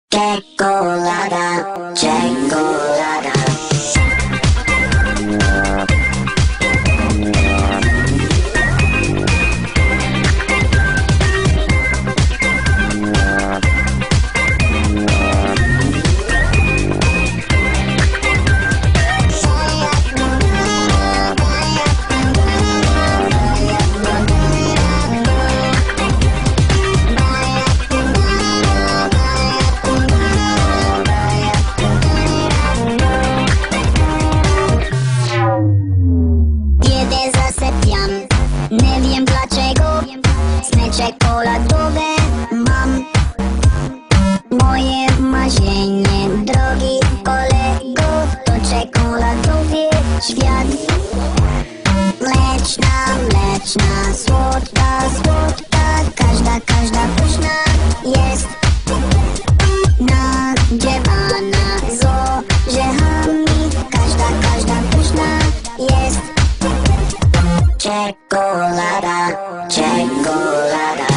Czekolada, czekolada. Nie wiem dlaczego, sny czekoladowe mam. Moje marzenie, drogi kolego, to czekoladowy świat. Mleczna, mleczna, słodka, słodka, każda pyszna jest. Nadziewana z orzechami, każda pyszna jest. Czekolada, czekolada.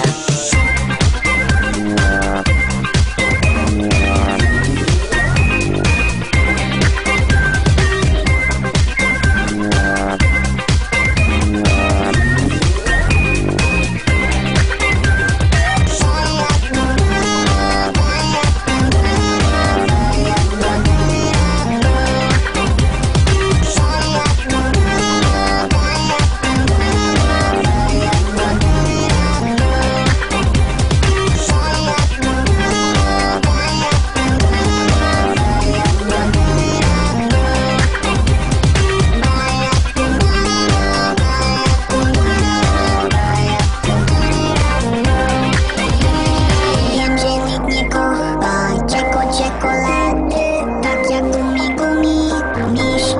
Czekolady, tak jak gumi, miś.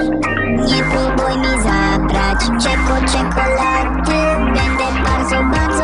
Nie próbuj mi zabrać czekolady. Będę bardzo